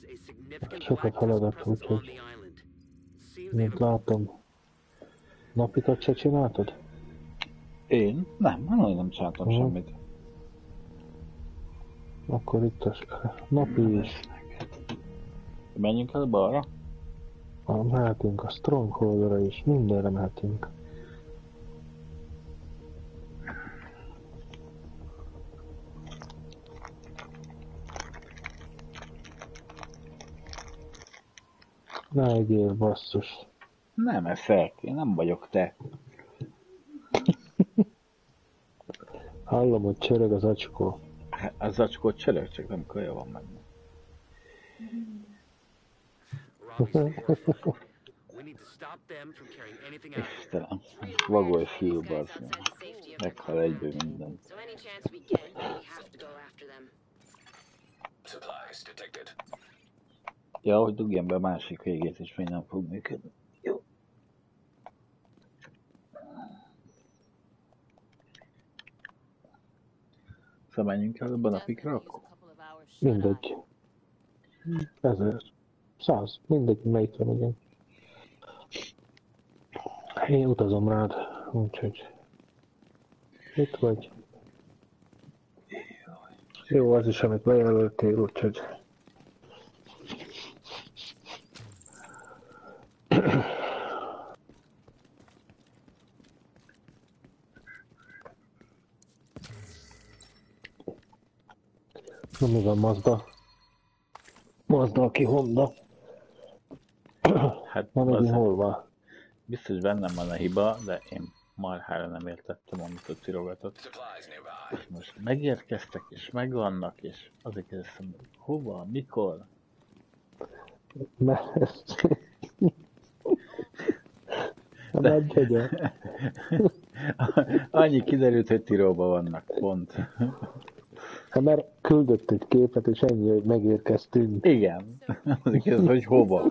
Sokat haladok, úgyhogy mint látom. Napikat se csináltad? Én? Nem, nem csináltam semmit. Akkor itt a napi is. Menjünk el balra? Mehetünk a Strongholdra is, mindenre mehetünk. Ne egyél, basszus. Nem eszek, én nem vagyok te. Hallom, hogy csörög az acskó. Az zacskót csörög, csak nem kaja van meg. Istenem, vagoly fiú, bazd. Meghal egyből minden. Ja, hogy dugjam be a másik végét, és még nem fog működni. Jó. Szóval menjünk el ebben a napikra akkor? Mindegy. 1000. 100. Mindegy, melyik van, igen. Én utazom rád, úgyhogy itt vagy. Jó, az is, amit bejelöltél, úgyhogy... Na, mi van Mazda? Mazda, aki Honda. Hát Na, megint hol van? biztos bennem van a hiba, de én marhára nem értettem, amit ott írogatott. És most megérkeztek, és megvannak, és azért kérdeztem, hova, mikor? Mert ezt... Nagy gyögyör. Annyi kiderült, hogy Tiróban vannak, pont. Hát mert küldött egy képet, és ennyi, hogy megérkeztünk. Igen. Azért kérdeztem, hogy hova.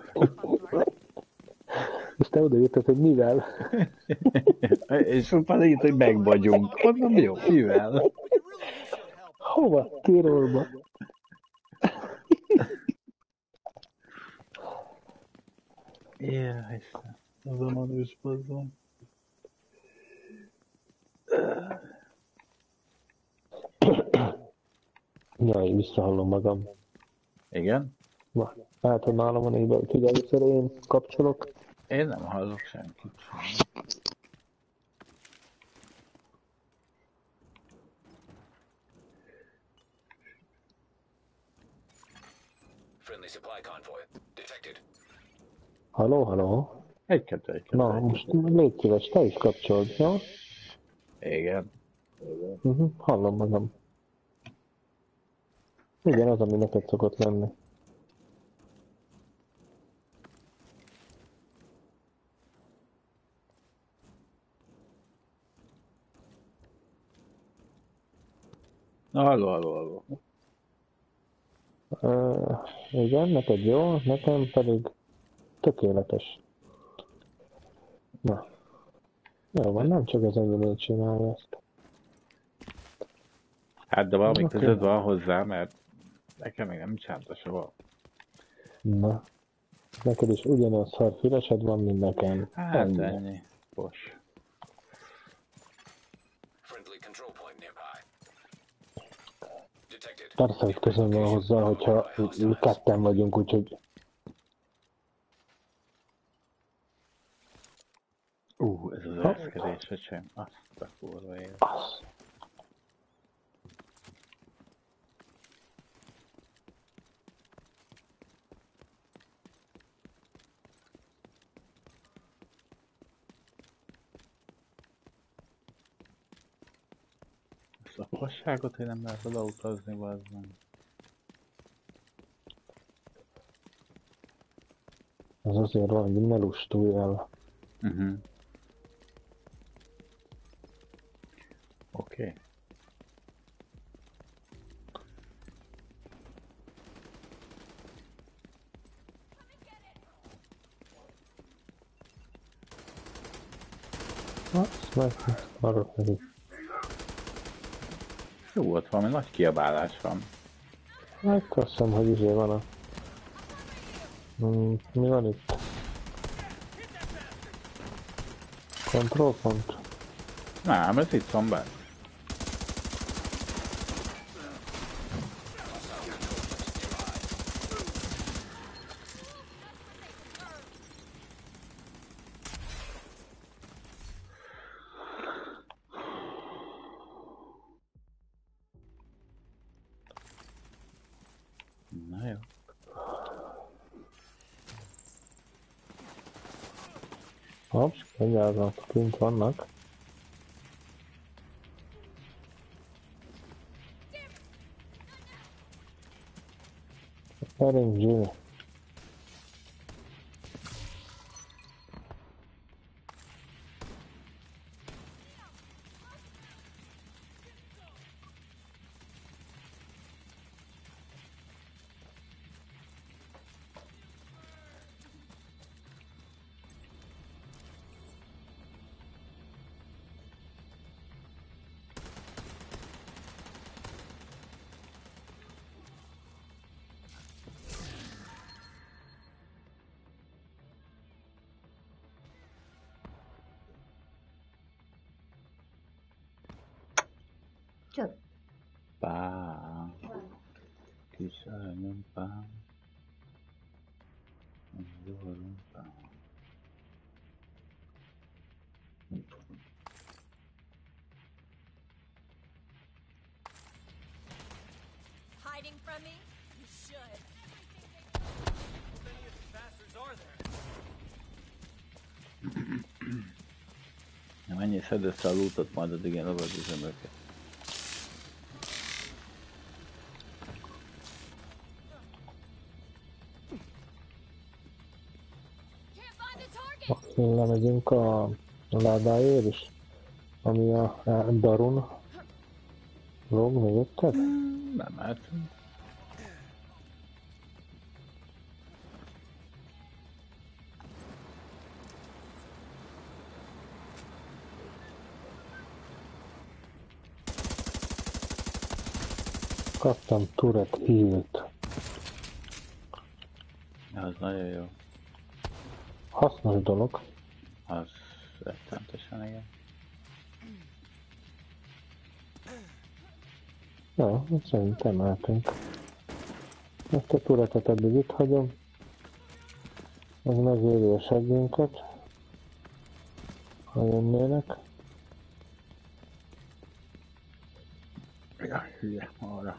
És te odaírtad, hogy mivel? És utána írt, hogy meg vagyunk. Mondom, jó, mivel? Hova? Tirolba. Jaj, azon a nős bazzon. Jaj, visszahallom magam. Igen? Na, hát, hogy nálam van így, hogy először én kapcsolok. Én nem hallok senkit. Halló, halló. Egy-kettő. Na, most légy szíves, te is kapcsold, jó? Igen. Hallom magam. Igen, az, ami neked szokott lenni. Na, halló. Igen, neked jó, nekem pedig tökéletes. Na. Jó van, nem csak az enyémét csinálja ezt. Hát de valami között van hozzá, mert nekem még nem csinálta soha. Na. Neked is ugyanaz szar fülesed van, mint nekem. Hát ennyi. Bocs. Persze, hogy közön van hozzá, hogyha ketten vagyunk, úgyhogy... Ez az ereszkedés, öcsém. Azt a kurva élet. Szakosságot, hogy nem lehet oda utazni, bazdmeg. Ez azért van, hogy ne lustulj el. Oké. Azt meg, arra pedig. Jó, ott valami nagy kiabálás van. Hát azt hiszem, hogy izé van a Mi van itt? Kontrollpont? Nem, ez itt van benne. Na jó. Hops, egyáltalán kint vannak. Gyerünk, Jimmy. Csak Pá. Kis aranyom pá. Zavarunk pá. Hiding from me? You should. How many of these bastards are there? Na menjél, szedd össze a lootot, majd addig én lovagozom őket. Can't find the target! Lemegyünk a ládáért is, ami a Darun lóg mögötted. Nem mehetünk. Kaptam turret healt. Az nagyon jó. Hasznos dolog. Az rettentesen igen. Jó, szerintem mehetünk. Ezt a turretet eddig itt hagyom. Ez megéri a segénket. Ha jönnének. Ja, hülye, arra.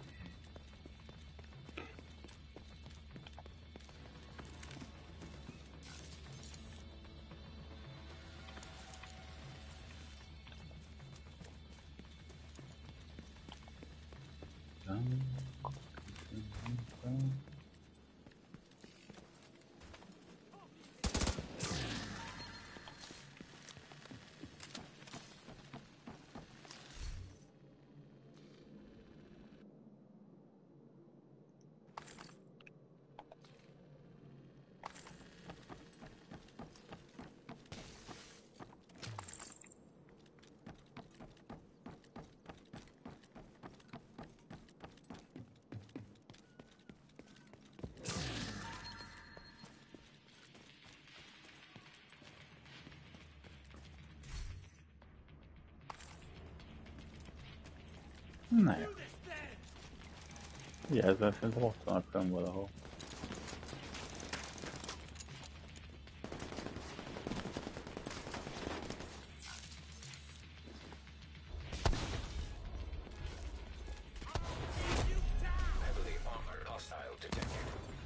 Na jó. Ugye ezzel szerintem ott vannak fönn valahol. Heavily armored hostile detected.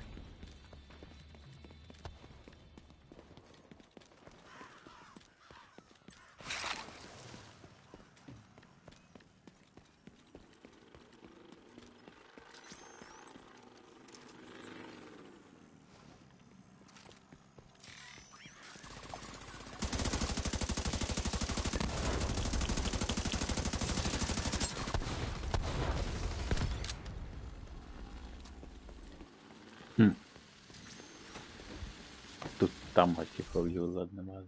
Tudtam, hogy ki fog gyulladni már.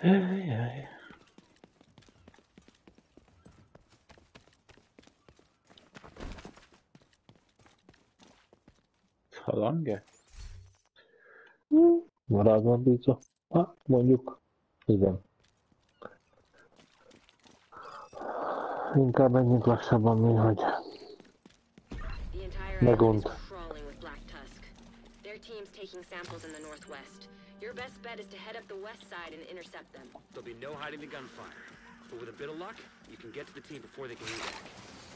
Jaj. Halange? Maradva bízva. Ha, mondjuk. Igen. Inkább menjünk lassabban mi, hogy The entire Megont. island is crawling with Black Tusk. Their team's taking samples in the northwest. Your best bet is to head up the west side and intercept them. There'll be no hiding the gunfire. But with a bit of luck, you can get to the team before they can get back.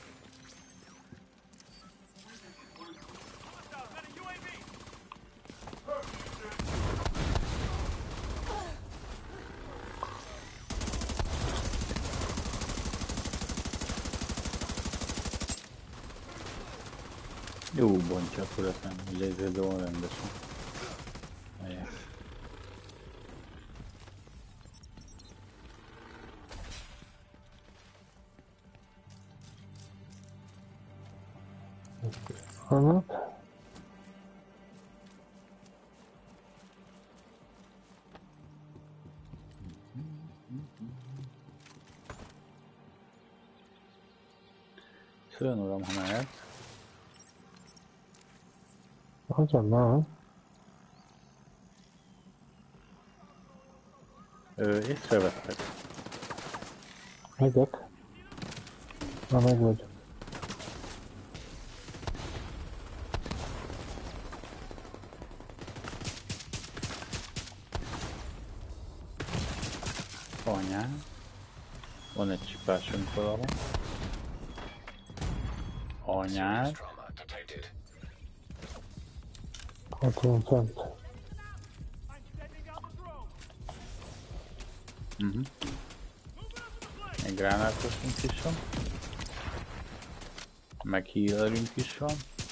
Jó bontja akkor ezt nem, hogy ezért olyan rendesen. Helyes. annak. Szőn uram, ha mehet. Azonnal. Észrevettek. Megyek. Na, meg vagy. Anyám. Van egy csipásunk valahol. Anyád. Ott van fent. Egy gránátosunk is van. Meg healerünk is van.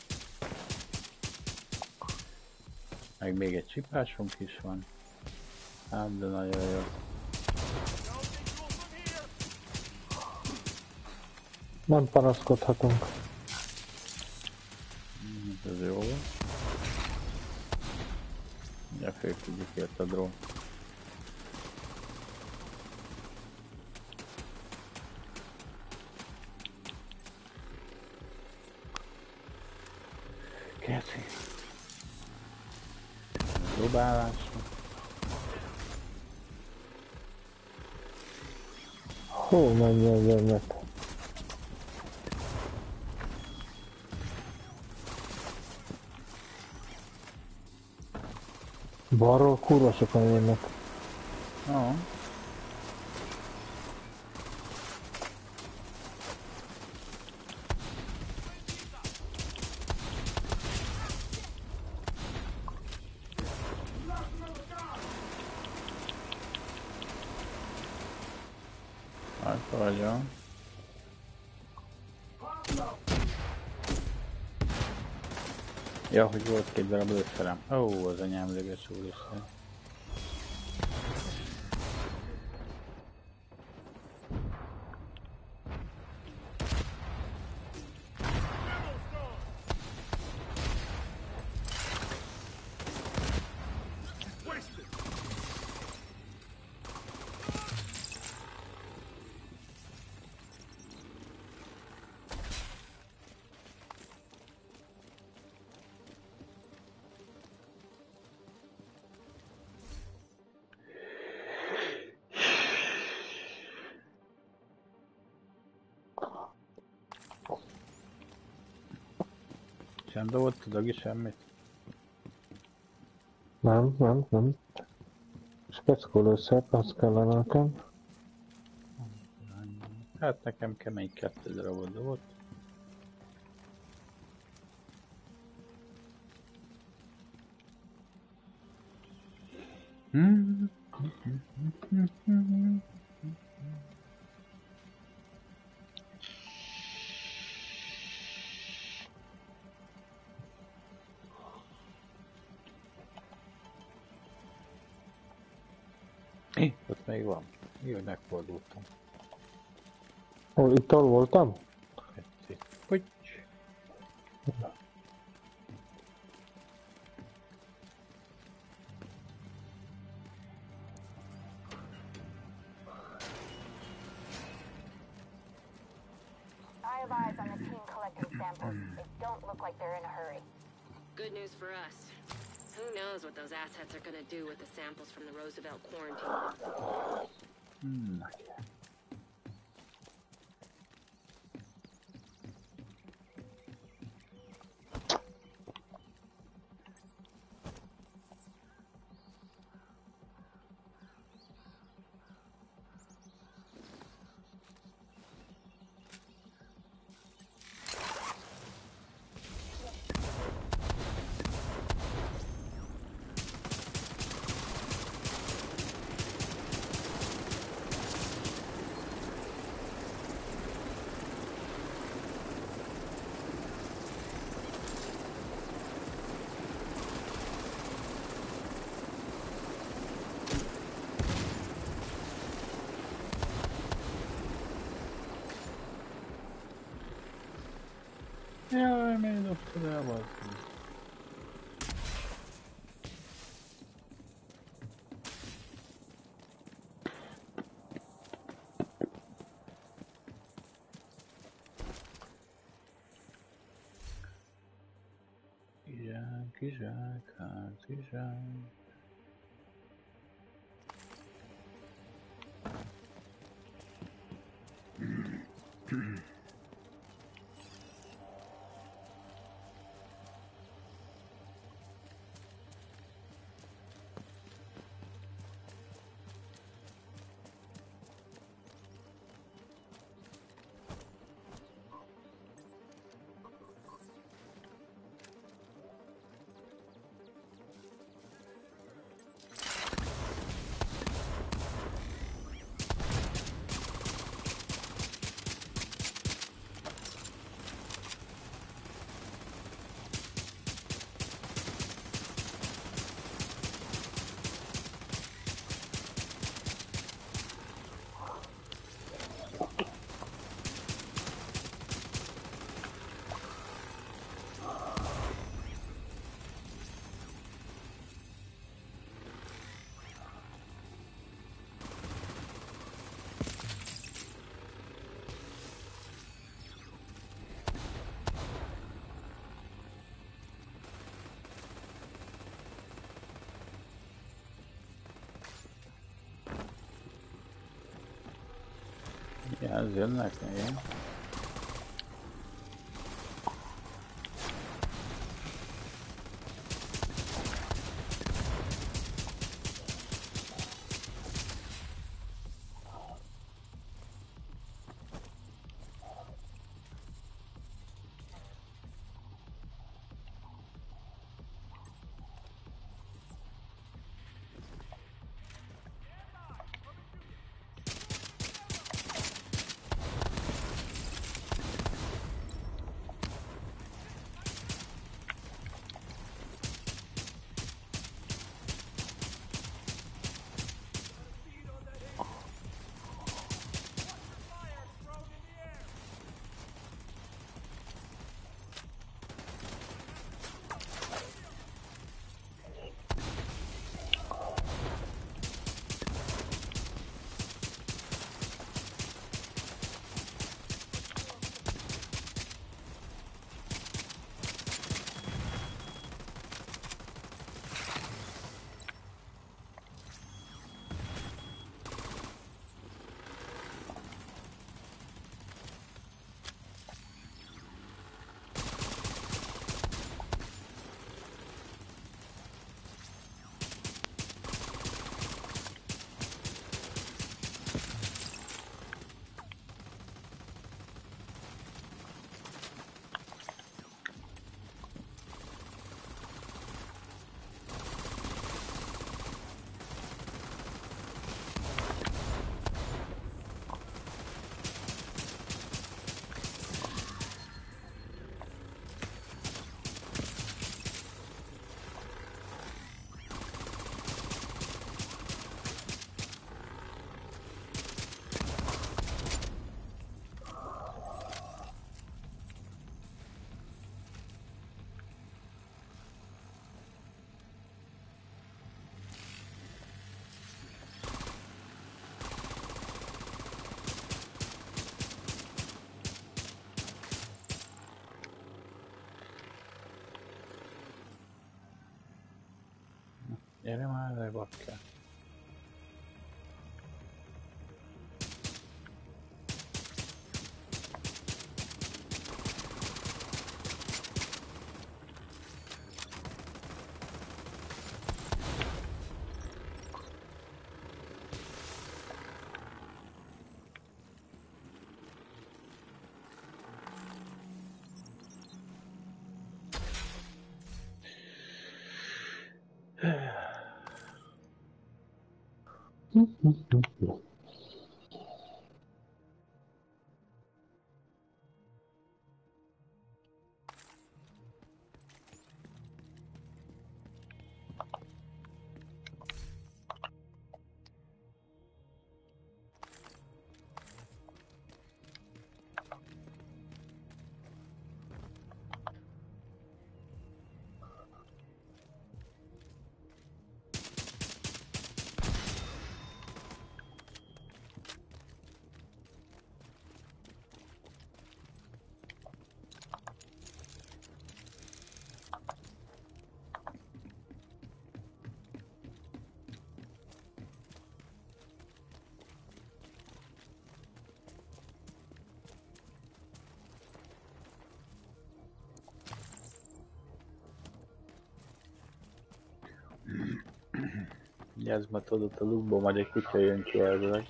Meg még egy csipásunk is van. Hát, de nagyon jó. Nem panaszkodhatunk. Ez jó. Ja, fölküldjük ért a drón. Kérci. Dobálásra. Hó, menjen jönnek. Balról kurva sokan jönnek. Ó. Hát vagyok. Ja, hogy volt két darab lőszerem. Ó, az anyám lögös úristen. Sem dobott a dagi semmit? Nem. Speckolőszer, az kellene nekem. Hát nekem kemény 2 darabot dobott. Ott még van. Jó, hogy megfordultam. Ó, itt ahol voltam? Hogy? have eyes on the team collecting samples. They don't look like they're in a hurry. Good news for us. Who knows what those assets are gonna do with the samples from the Roosevelt quarantine? Yeah, I made up to that one. Kizsák. Ja, ez jönnek, igen. Gyere már le, bakker. Ez már tudod, a lukból majd egy kutya jön ki elvileg.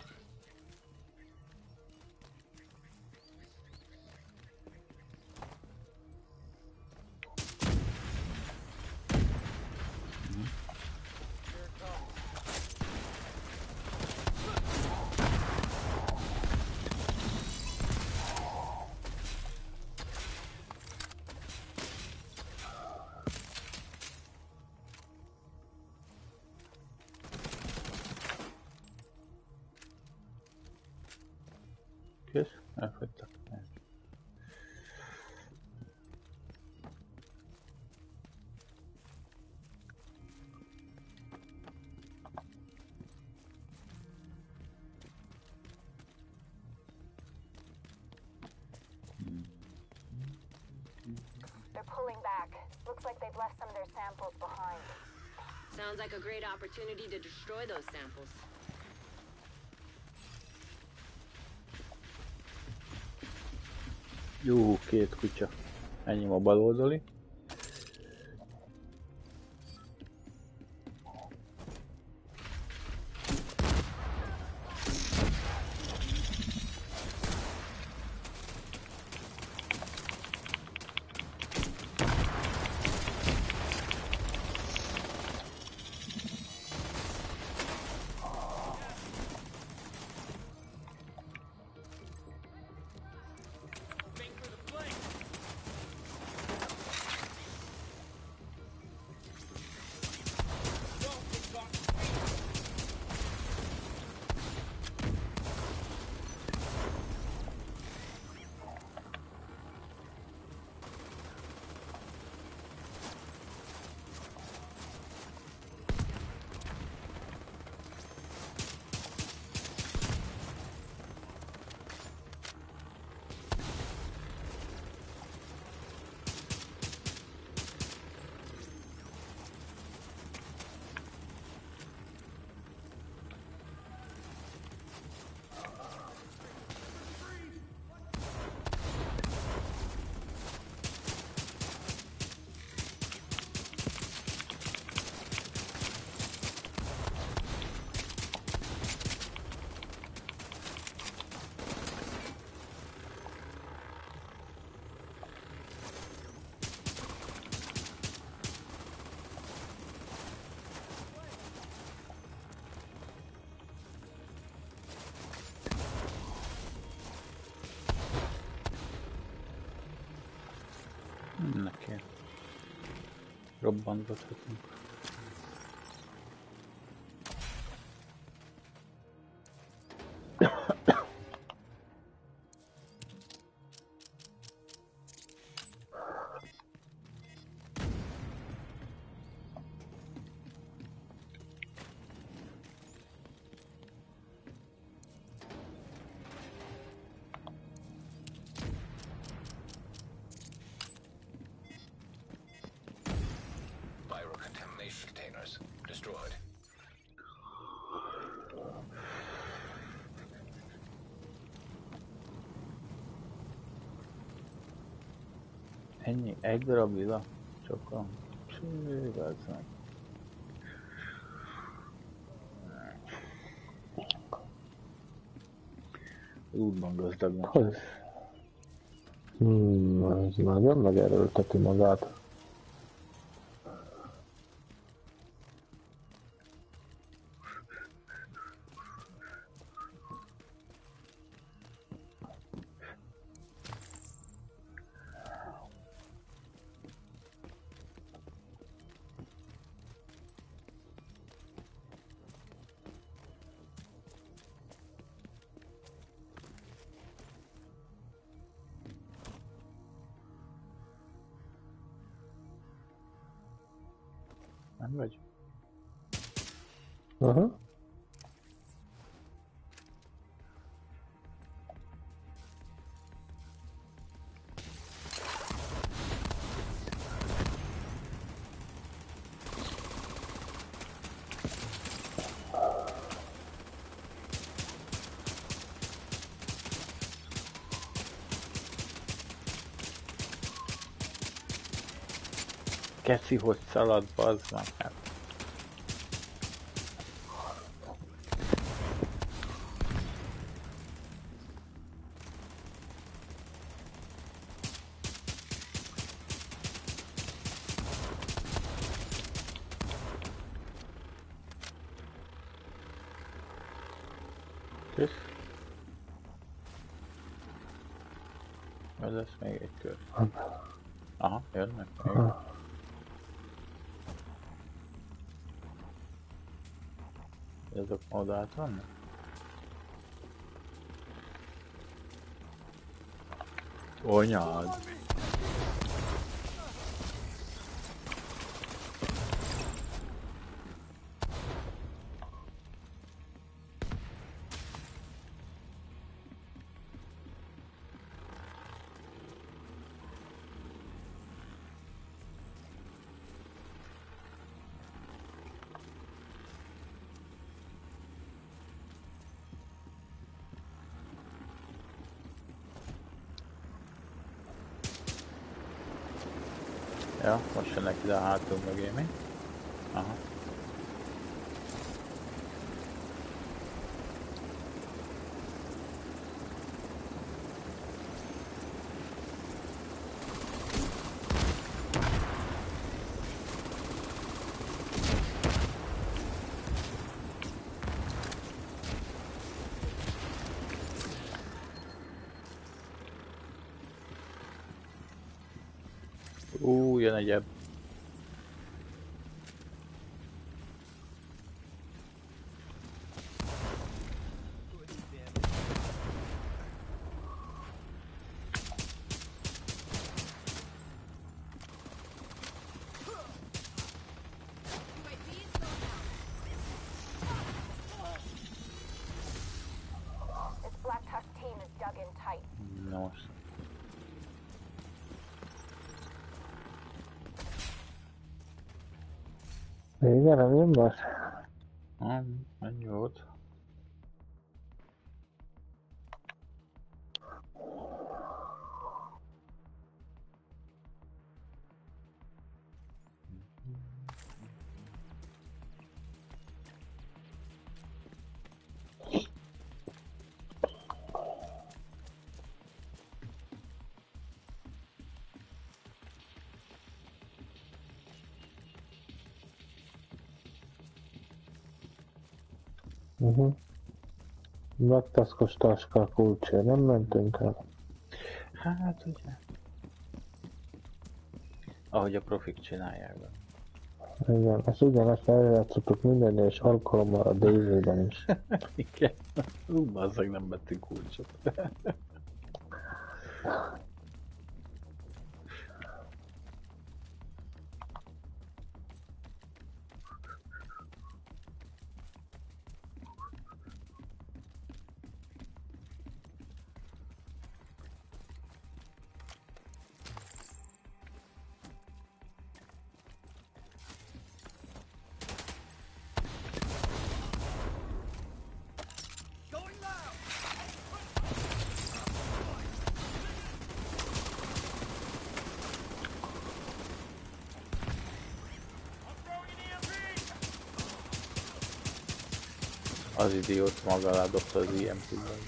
Kész? Elfogytak. They're pulling back. Looks like they've left some of their samples behind. Sounds like a great opportunity to destroy those samples. Jó, két kutya. Ennyi a bal oldali. Neki. Robbantgathatunk. Ennyi? Egy darab lila? Sokan? Csővelsz meg. Útban gazdagnak Hogy? lesz. Ez nagyon megerőlteti magát. Nem vagy? Aha. Keci, hogy szalad, bazd meg. Hát. Kösz. Ez lesz még egy kör. Aha, jönnek még. Ezek oda át vannak? Anyád! Ja, most jönnek ide a hátul mögé, mi? Aha. Jön egy ebb. This Black Tusk team is dug in tight. Na most. Igen, nem jön már? Ennyi volt. Megtaszkos taska kulcsért, nem mentünk el. Hát ugye. Ahogy a profik csinálják be. Igen, ezt ugyanezt eljátszottuk minden és alkalommal a DayZ-ben is. Igen. Bazzag, nem vettünk kulcsot. Az idiót maga alá dobta az IMP-ben.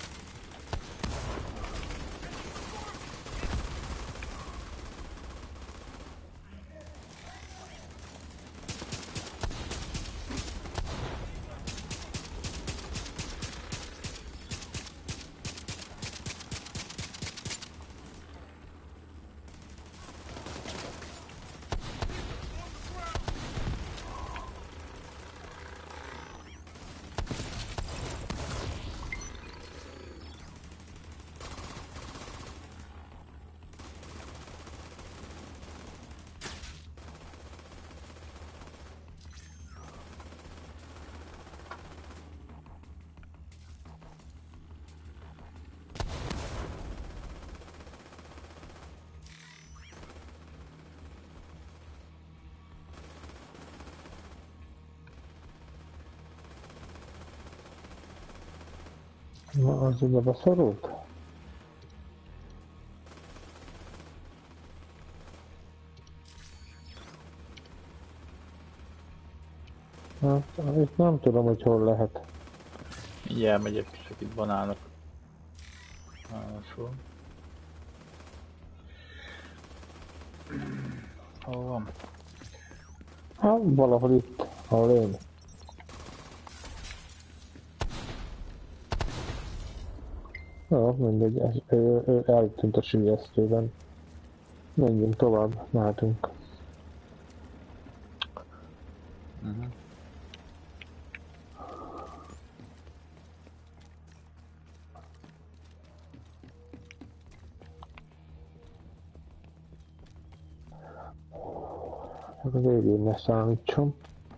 Na, az ide beszorult? Hát, itt nem tudom, hogy hol lehet. Mindjárt megyek, csak itt banálnak. Ráadásul. Hol van? Hát, valahol itt, ahol én. Ja, mindegy, ő eltűnt a sülyeztőben. Menjünk tovább, mehetünk. Hát a végén ne számítson.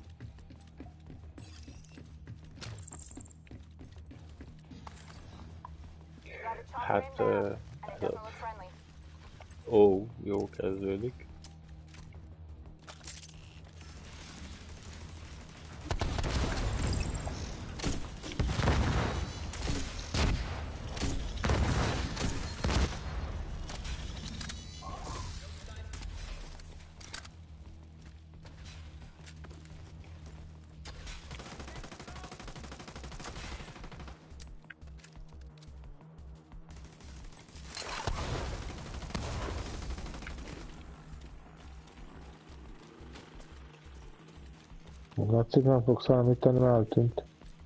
Hát, ó, jó kezdődik. Látszik, nem fog számítani, mert eltűnt.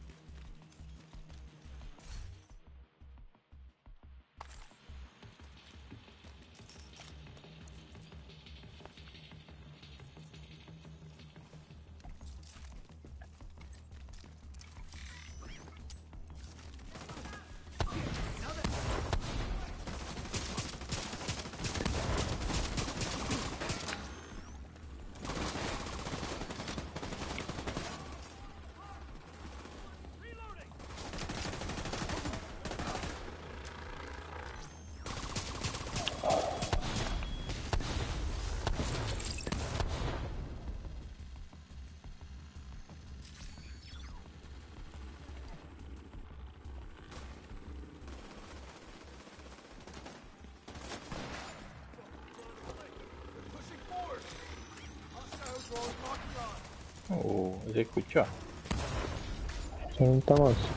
Ó, ez egy kutya? Szerintem az.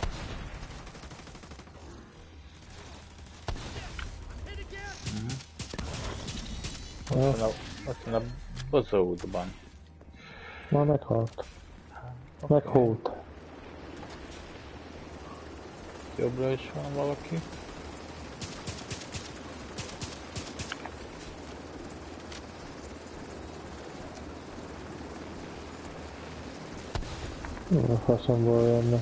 Ott van a bozótban. Már meghalt. Meghalt. Jobbra is van valaki. A faszomból jönnek.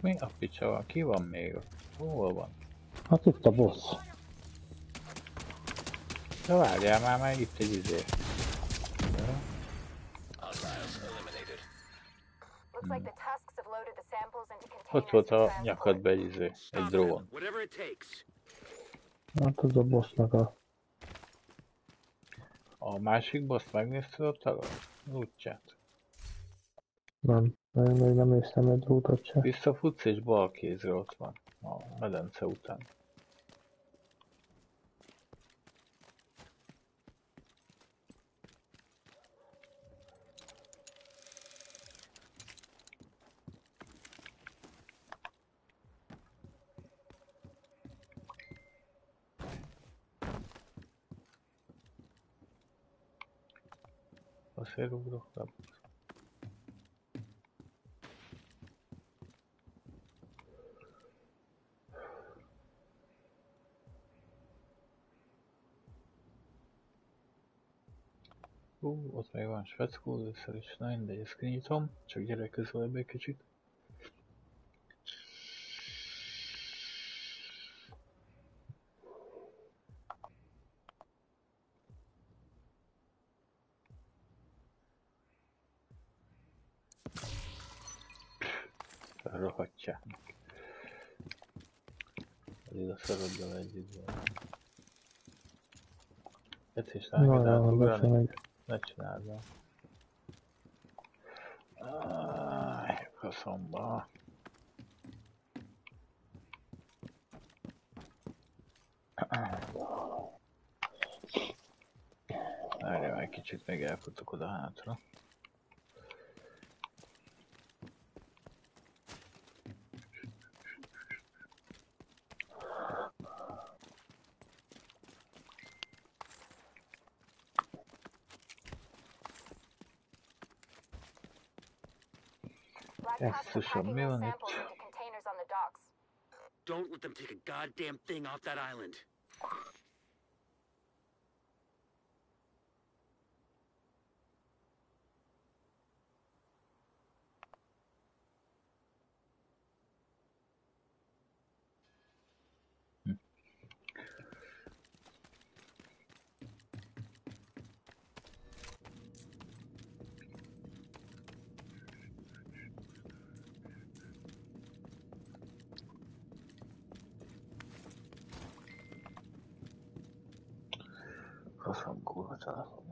mi a picsa van? Ki van még ott? Hol van? Hát itt a boss. De várjál már, mert itt egy izé. Looks like the Tusks have loaded the samples into containers Ott volt to a transport. nyakadba egy izé, egy Stop drón. them, whatever it takes. Hát az a bossnak a... A másik boss megnézted ott a útját? Nem, én még nem néztem egy útot se. Visszafutsz és bal kézre ott van, a medence után. Azért ugrok le. Ott még van speckó, először is, na mindegy, ezt kinyitom, csak gyere közelebb egy kicsit. Rohadtjának. Az ide szaroddal együtt van. És Na, rágad be se átugrani? megy. Ne csináld el. Faszomba. Várjál, egy kicsit még elfutok oda hátra. Black Yes, Tusk are so packing me those on it. samples into containers on the docks. Don't let them take a goddamn thing off that island. Faszom kurva telefon.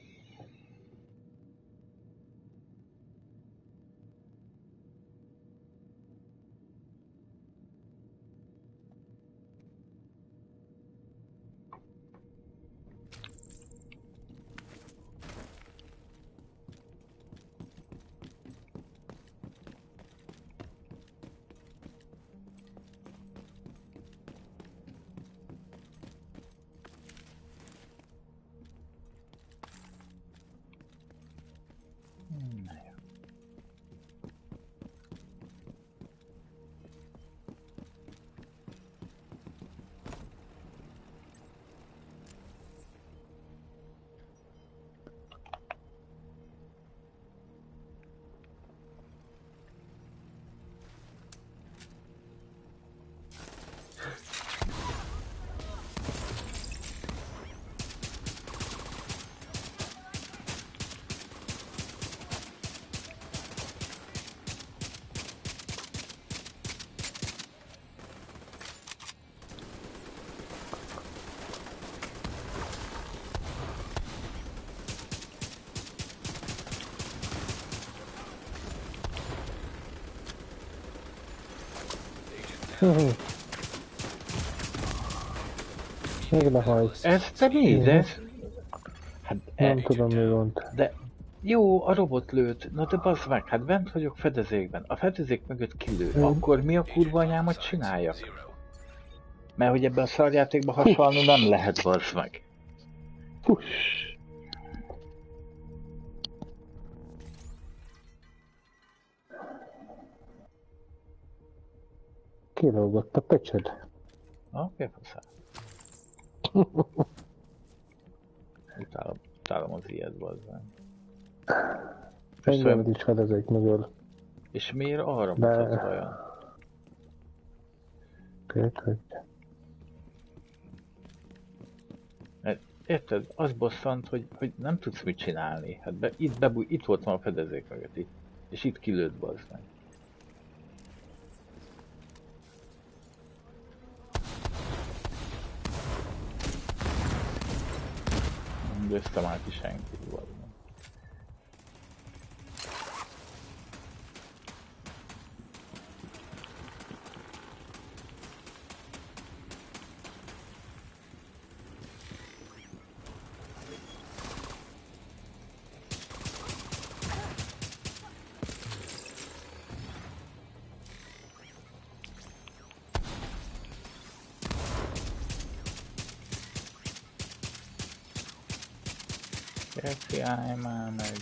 Még lehajsz. Ez te mi? De ez... Hát Nem tudom mi volt. De jó, a robot lőtt. Na de bazd meg, hát bent vagyok fedezékben. A fedezék mögött kilő. Akkor mi a kurva anyámat csináljak? Mert hogy ebben a szarjátékban hasonló nem lehet, bazd meg. Puss! Kilógott a pecsed. Oké, faszál. Utálom az ilyet, bazd meg. Engem is fedezék mögül. És miért arra De- mutat vajon? Oké. Érted? Az bosszant, hogy nem tudsz mit csinálni. Hát itt voltam a fedezék mögött itt. És itt kilőtt, bazd meg. Nem győztem át ki senkit, bazd meg. Geci, állj már meg.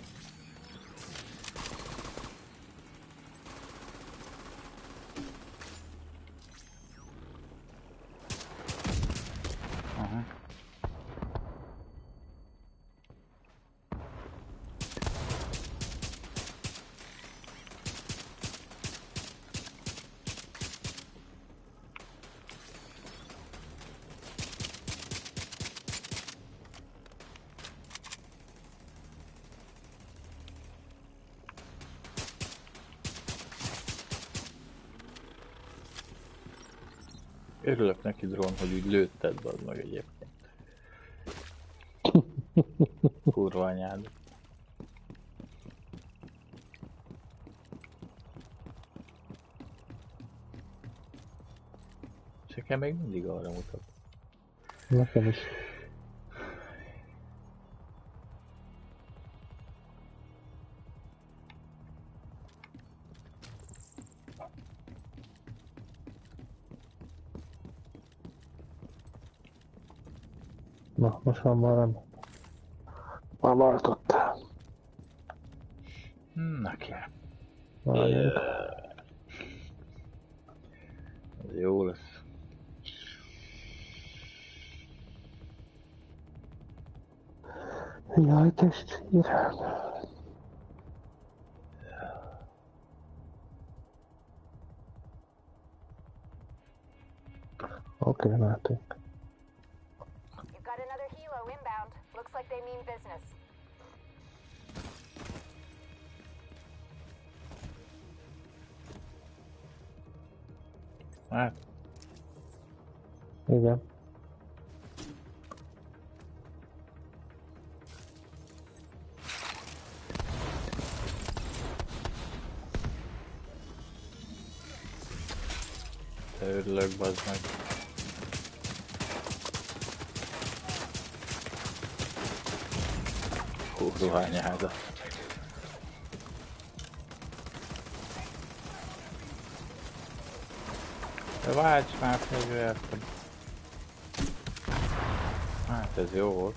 Aha. Örülök neki, drón, hogy úgy lőtted, bazd meg egyébként. Kurva anyád. És nekem még mindig arra mutat. Nekem is. Na, most már nem. Már váltottál. Na kérem. Várjunk. Ez jó lesz. Jaj, testvér. Oké, látunk. You've got another helo inbound. Looks like they mean business. Hát, Igen. örülök, bazd meg. Kurva anyádat. De válts már fegyvert. Hát ez jó volt.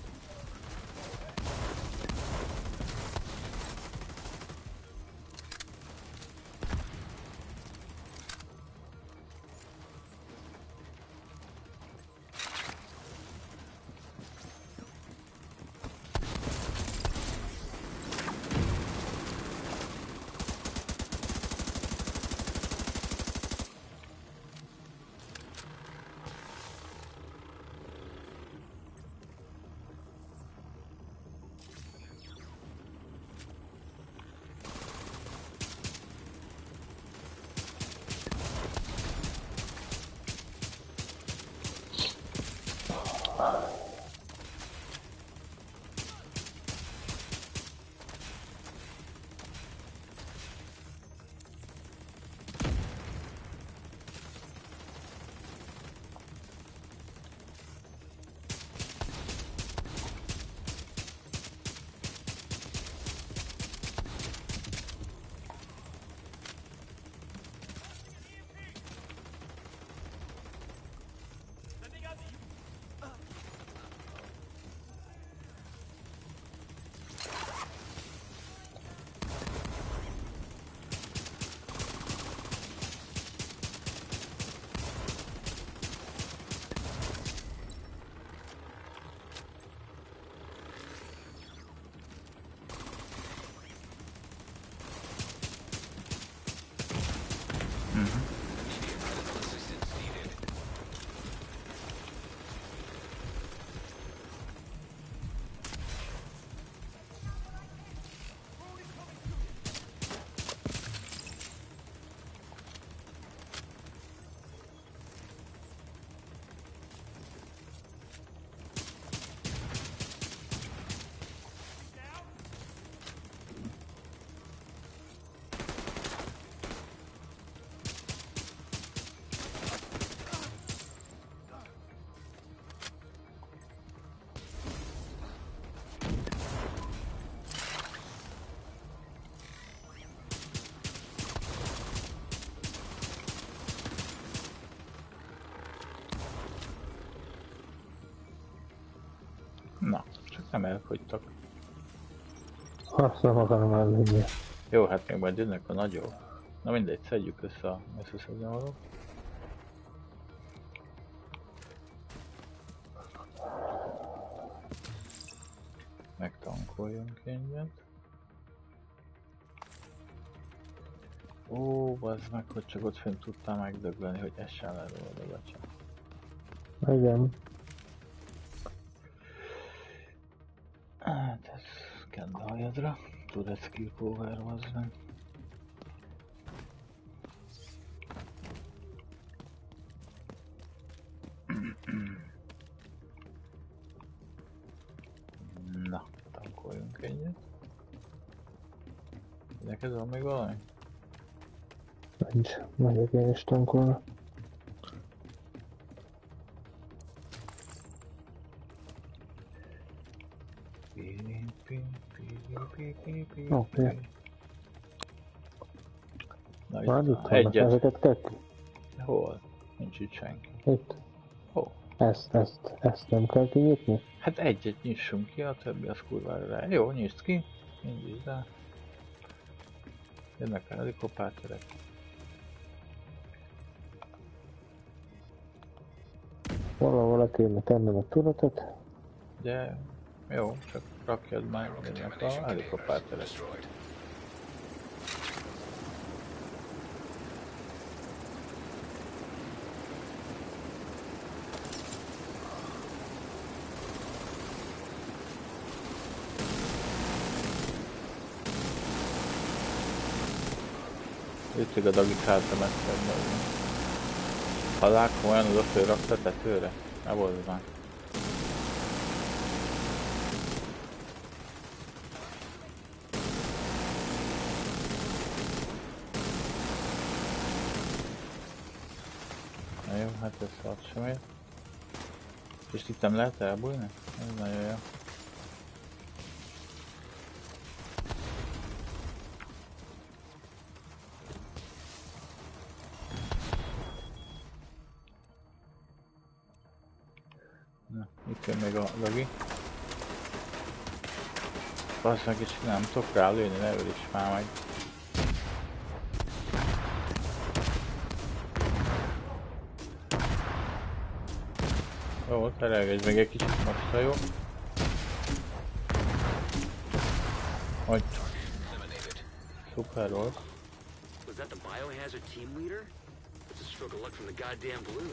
Na, csak nem elfogytak. Azt nem akarom elvinni. Jó, hát még majd jönnek a nagyok. Na mindegy, szedjük össze a összeszednivalót. Megtankoljunk egyet. Ó, bazd meg, hogy csak ott fent tudtam megdögleni, hogy essen le róla a gacsa. Igen. Hát ez kend a hajadra. Tudod skill power, bazd meg. Na, tankoljunk egyet. Neked van még valami? Nincs. Megyek én is tankolni. Oké. Na Már itt itt vannak, egyet. ezeket kell ki. Hol? Nincs itt senki. Itt. Hol? Ezt nem kell kinyitni? Hát egyet nyissunk ki, a többi az kurvára rá. Jó, nyisd ki. Indítsd el. Jönnek a helikopterek. Valahol le kéne tennem a tudatot. De jó, csak rakjad meg, jönnek a helikopterek. Jöttig a dagit eltemetted. Halál komolyan oda fölrakta tetőre? Ne volt már. Na jó, hát ez szart sem ér. És itt nem lehet elbújni? Ez nagyon jó. Na, itt jön még a dagi. Basz meg is nem tudok rá lőni, ne öl is már meg. Jó, terelgesd még egy kicsit most, ha jó. Hogy? Szuper volt. Was that the biohazard team leader? It's a stroke of luck from the goddamn blue.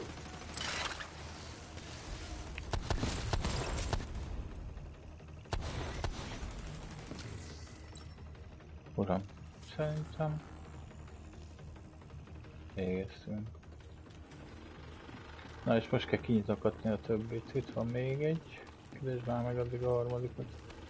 Uram, szerintem végeztünk. Na és most kell kinyitokatni a többit. Itt van még egy. Kérdezd már meg addig a harmadikat.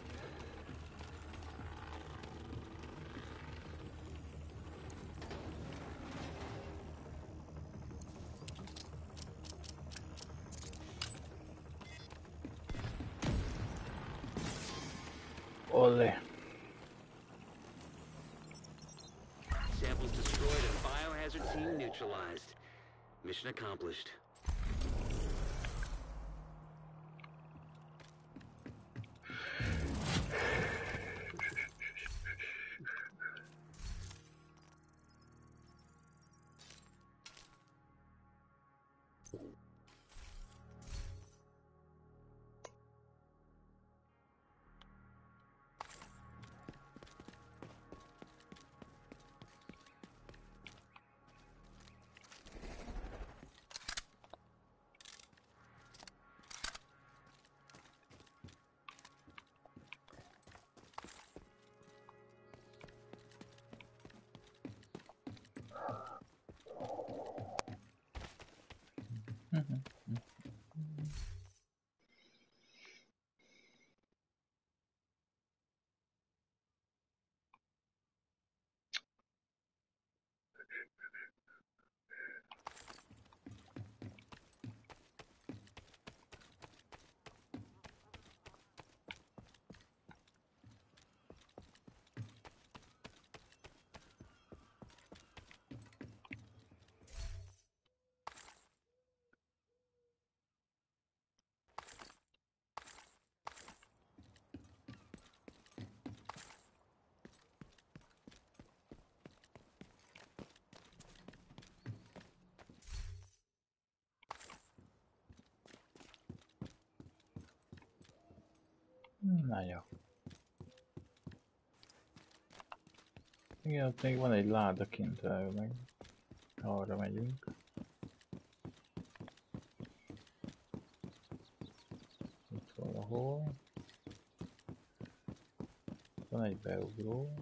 Olé. Samples destroyed and biohazard team neutralized. Mission accomplished. Na jó. Igen, ott még van egy láda kint, meg arra megyünk. Itt valahol. Van egy beugró.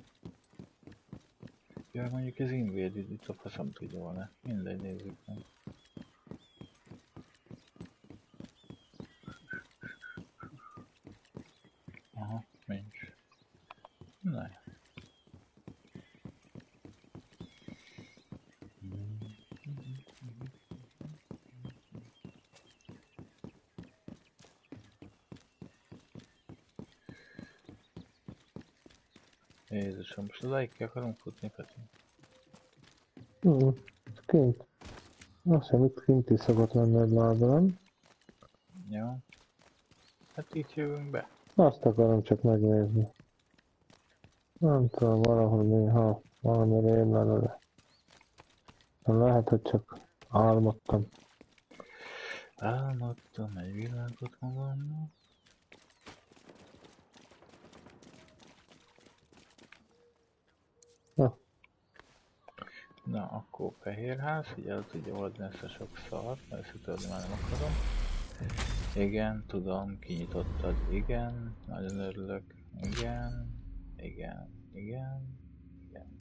Ja, mondjuk ez Invaded, itt a faszom tudja volna. Mindegy, nézzük meg. Aha, nincs. Na jó. Jézusom, most odáig ki akarunk futni, Peti? Kint. Azt hiszem, itt kint is szokott lenni egy láda, nem? Jó. Hát itt jövünk be. Azt akarom csak megnézni. Nem tudom, valahol néha valamire én lenne. Lehet, hogy csak álmodtam. Álmodtam egy világot magamnak. Ja. Na, akkor fehérház, ugye el tudja oldani ezt a sok szart, mert ezt utána már nem akarom. Igen, tudom, kinyitottad, igen, nagyon örülök, igen, igen, igen, igen.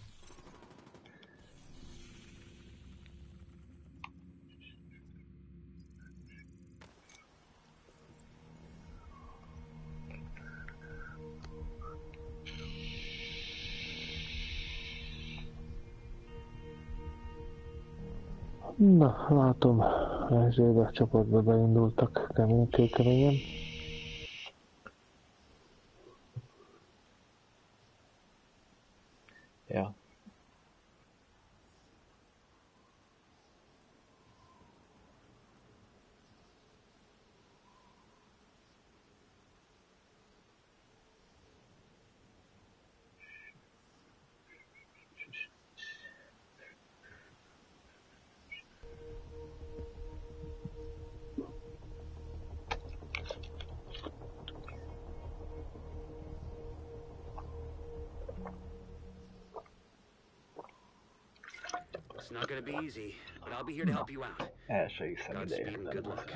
Na, látom, ezért a csoportba beindultak keményen. Ja. It's not gonna be easy, but I'll be here to help you out. El se hiszem, ide Godspeed and good értem. luck.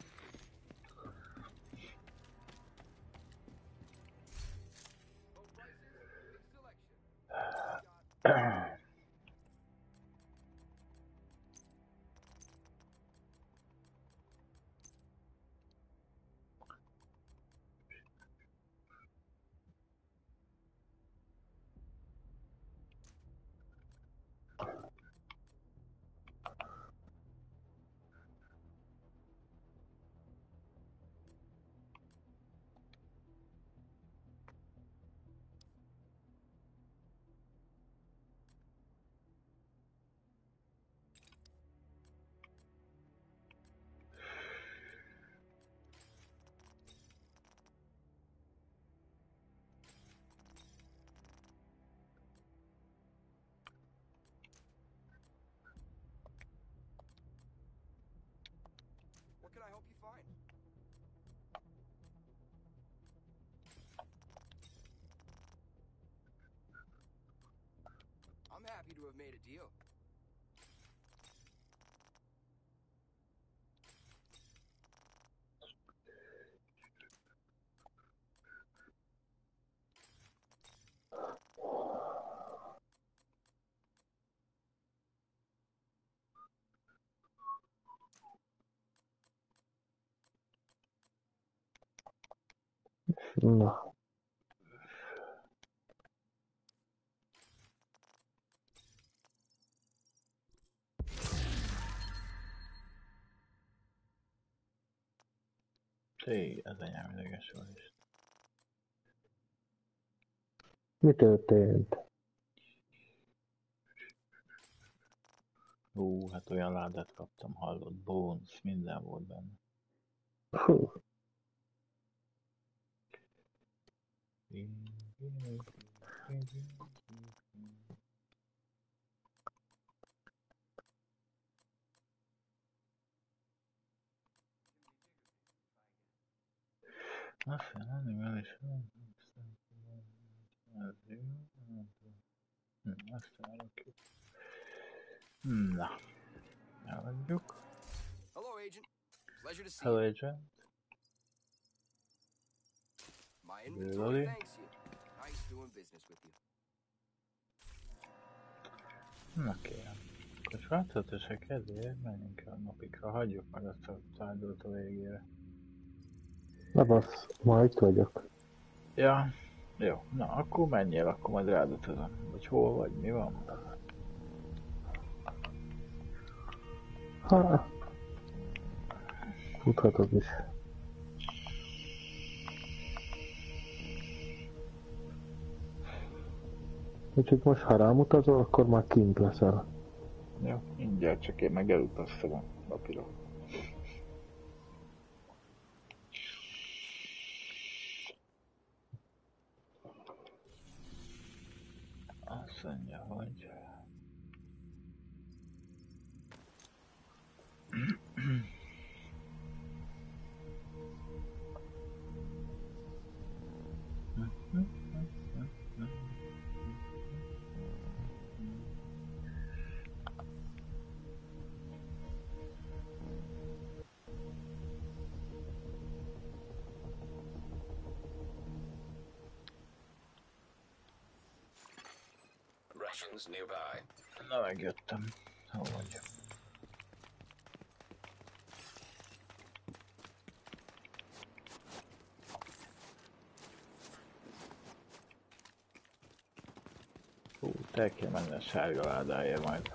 What can I help you find? I'm happy to have made a deal. Na. Té, az anyám ideges volt is. Mi történt? Hát olyan ládát kaptam, hallott, bones, minden volt benne. Fú, Azt mondom, is azt elrakjuk. Na, elhagyjuk. Hello, Agent. Pleasure to see Hello, you. Agent. My Really? inventory thanks you. Nice doing business with you. Na kérem. Akkor változtatások kedvéért menjünk el a napikra. Hagyjuk meg azt a tárgyalt a végére. Ne bassz, ma itt vagyok. Ja, jó. Na, akkor menjél, akkor majd ráadotozom. Vagy hol vagy, mi van? Ha. Tudhatod is. Úgyhogy most ha rámutazol, akkor már kint leszel. Jó, mindjárt csak én meg elutaztam a napira. Azt mondja, hogy... Russians nearby. Na, megjöttem. Hol vagy? El kell menni a sárga ládáért majd.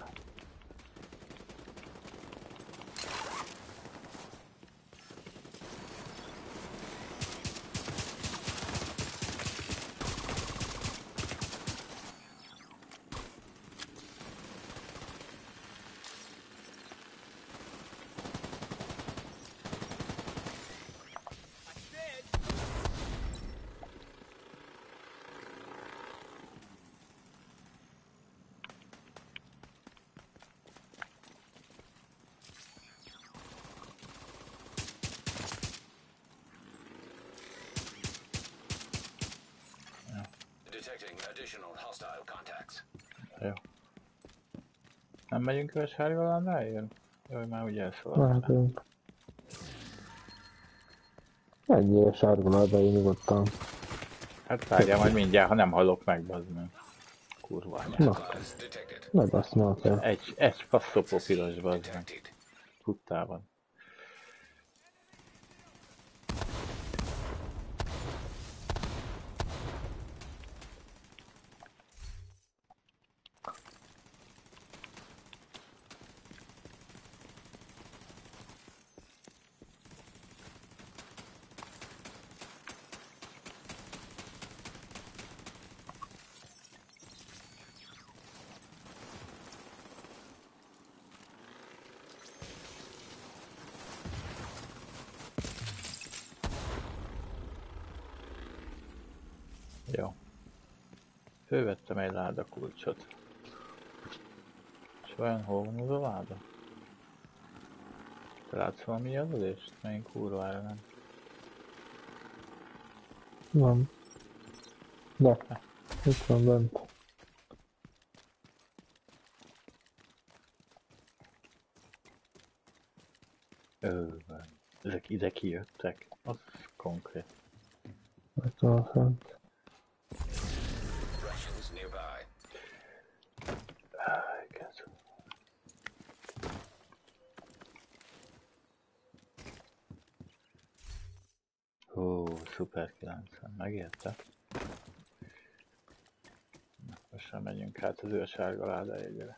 Detecting additional hostile contacts. Jó. Nem megyünk el a sárga ládáért? Jaj, már ugye elszaladtál. Mehetünk. Ennyi a sárga ládáért nyugodtan. Hát várjál majd mindjárt, ha nem hallok meg, bazd meg. Kurva anyát. Na, ne basz már kell. Egy passzopó piros, bazd meg. Tudtál van. Jó. Fölvettem egy láda kulcsot. És vajon hol van az a láda? Te látsz valami jelölést? Melyik kurvára nem? Nem. De, itt van bent. Ezek ide kijöttek. Az konkrét. Itt van fent. Russians nearby. Szuper 90, megérte? Most már megyünk át az ő sárga ládáért, gyere.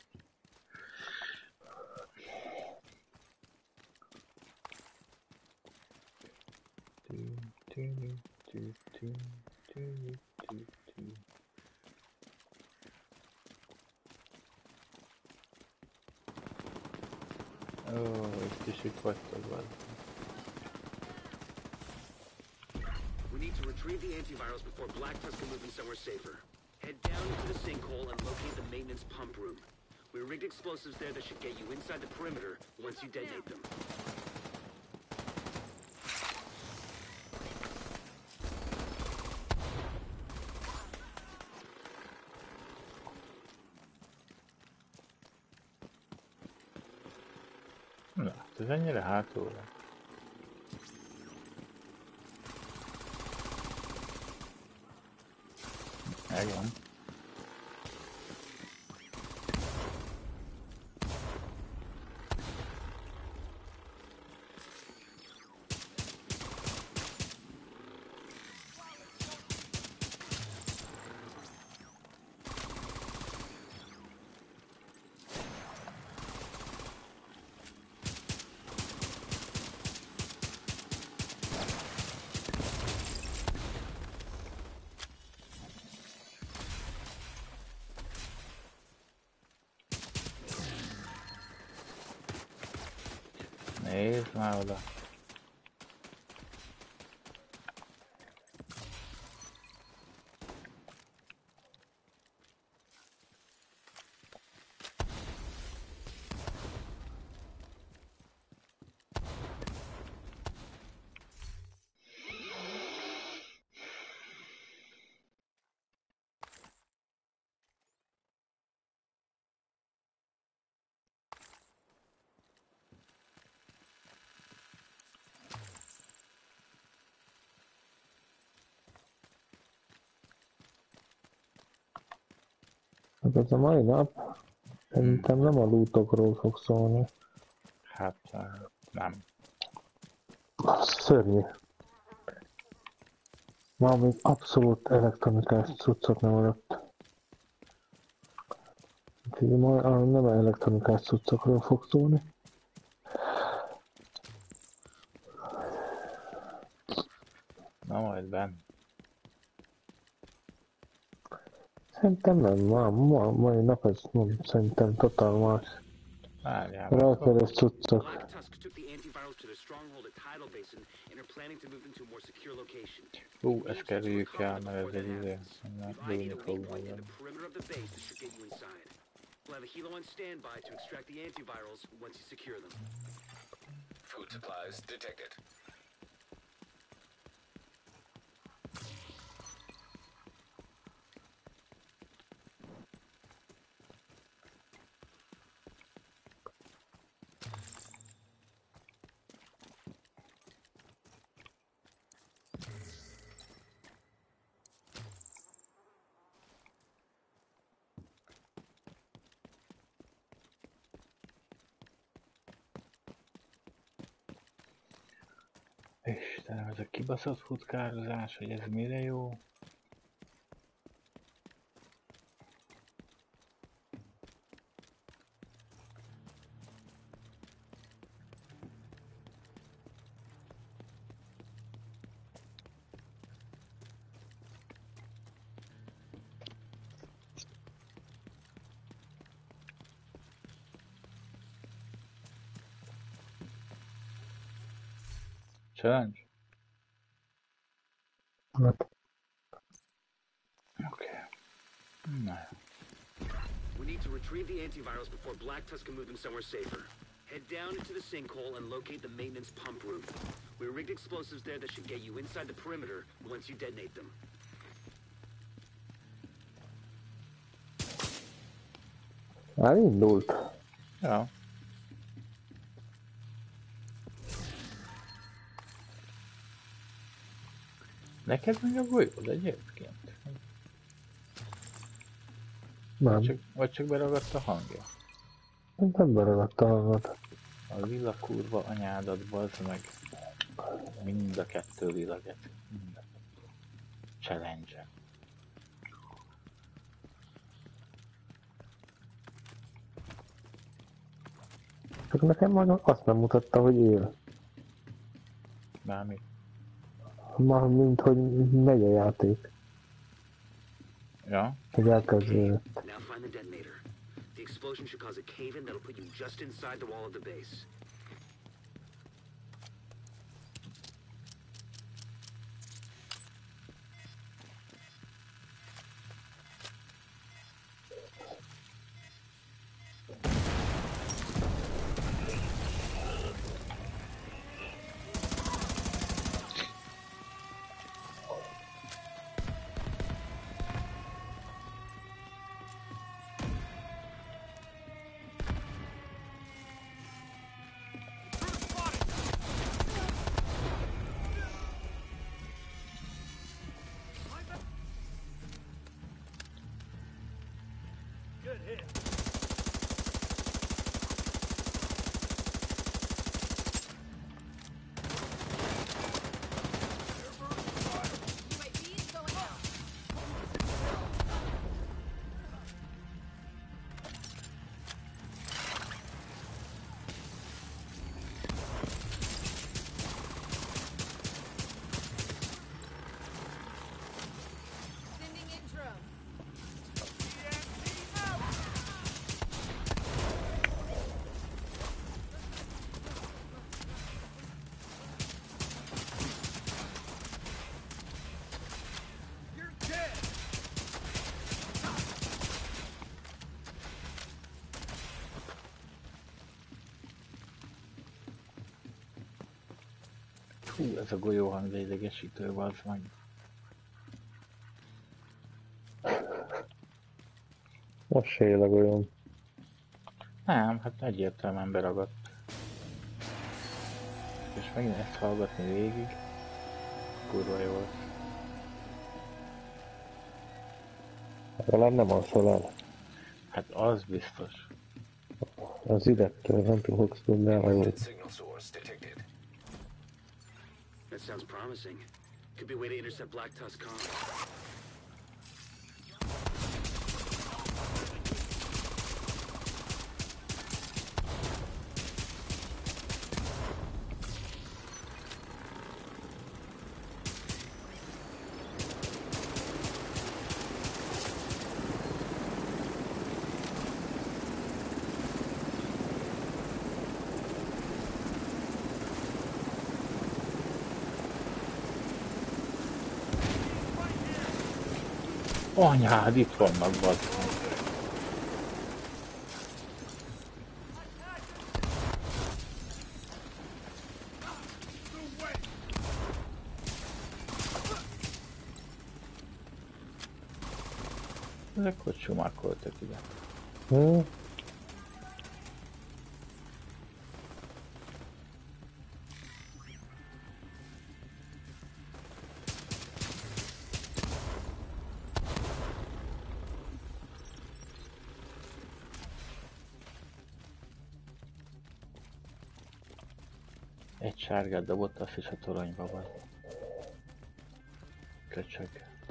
Itt is itt vagytok vele. We need to retrieve the antivirals before Black Tusk can move them somewhere safer. Head down into the sinkhole and locate the maintenance pump room. We rigged explosives there that should get you inside the perimeter once you detonate them. Ez ennyire hátul van. Megvan. Nézd már oda. Hát ez a mai nap szerintem nem a lootokról fog szólni. Hát nem. Szörnyű. Ma még abszolút elektronikás cuccot nem adott. Úgyhogy ma nem elektronikás cuccokról fog szólni. Na majd benn. Szerintem nem, mai nap ez szerintem totál más. Várjál. Rajtveres cuccok. Black Tusk took the antivirals to their stronghold at Tidal Basin and are planning to move them to a more secure location. Ezt kerüljük el, mert ez egy izé. Lőni fog In magam. the perimeter of the base that should get you inside. We'll have a helo on standby to extract the antivirals once you secure them. Food supplies detected. Istenem, ez a kibaszott futkározás, hogy ez mire jó? Challenge? Hát, Okay. Na. We need to retrieve the antivirals before Black Tusk can move them somewhere safer. Head down into the sinkhole and locate the maintenance pump room. We rigged explosives there that should get you inside the perimeter once you detonate them. elindult. Ja. Neked meg a golyód egyébként? Nem, Vagy csak beragadt a hangja? nem beragadt a hangot. A lila kurva anyádat, bazd meg. Mind a kettő lilaget. Mind a kettő. Challenge-en. Csak nekem már azt nem mutatta, hogy él. Bármi. Már mint hogy megy a játék. Ja. Hogy elkezdődött. Now find the detonator. The explosion should cause a cave-in that'll put you just inside the wall of the base. Fú, ez a golyóhang, de idegesítő, bazd meg. Most se éleg olyan. Nem, hát egyértelműen beragadt. És megint ezt hallgatni végig. Kurva jó. Legalább nem alszol el. Hát az biztos. Az idettől nem fogsz tudni elhajolni. Signal source detected. That sounds promising. Could be a way to intercept Black Tusk comms. Anyád, itt vannak, bazd meg. Ezek hogy sumákoltak ide? Egy sárgát dobott, azt is a toronyba van. Köcsög.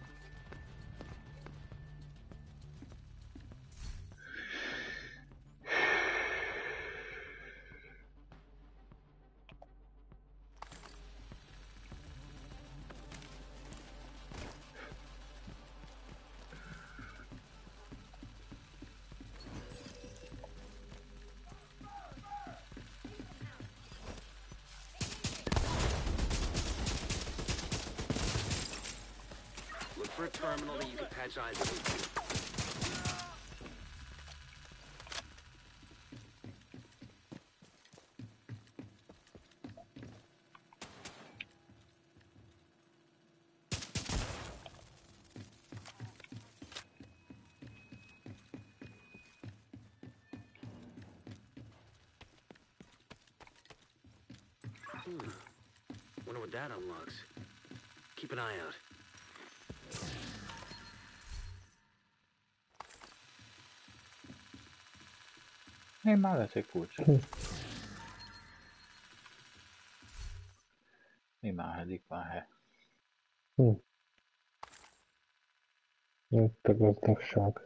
For a terminal that you can patch eyes into. Wonder what that unlocks. Keep an eye out. Én már leszek kulcsot. Mi már hedik van, he? Jött a gazdagság.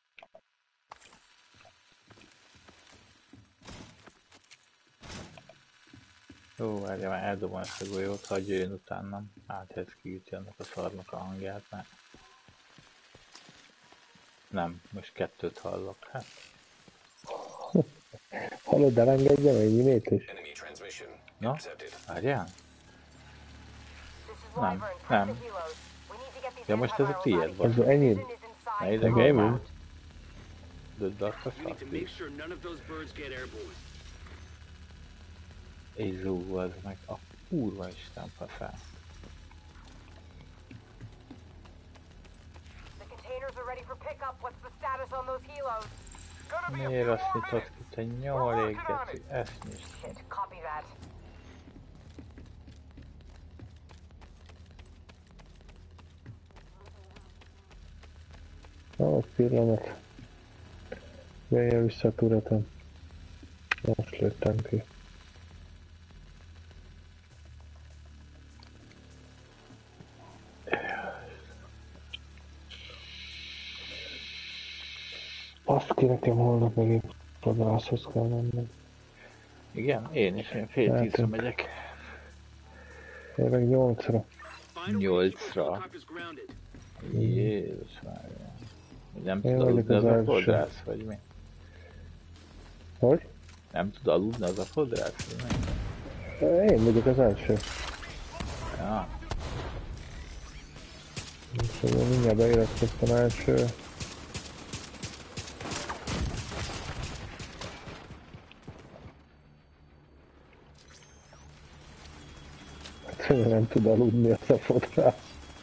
Jó, várjál, már eldobom ezt a golyót, hagyj jöjjön utánam. Hát ez kiüti annak a szarnak a hangját, mert... Nem, most kettőt hallok, hát. Hallod, elengedjem egy imétést? Enemy transmission Na, intercepted. várjál? Nem. Ja, most ez a tiéd Ez volt. enyém. Ne ide Enyém? már. Dödd azt a We need to make szartit. sure none of those birds get airborne. És zúgó az meg a kurva isten faszán. The containers are ready for pickup. What's the status on those helos? Miért azt nyitott ki, te nyomorékgetű, ezt nyisd. Shit, copy that. Egy pillanat. Jöjjön vissza a turetem. Most lőttem ki. Azt ki nekem holnap megint fodrászhoz kell mennem. Igen, én is, én fél tízre megyek. Én meg 8-ra. Nyolcra. Jézus várjál. Nem Én tud vagyok aludni az az a első. fodrász, vagy mi? Hogy? Nem tud aludni az a fodrász, vagy mi? Én vagyok az első. Ja. Szóval mindjárt beiratkoztam első. nem tud aludni a szafodrás.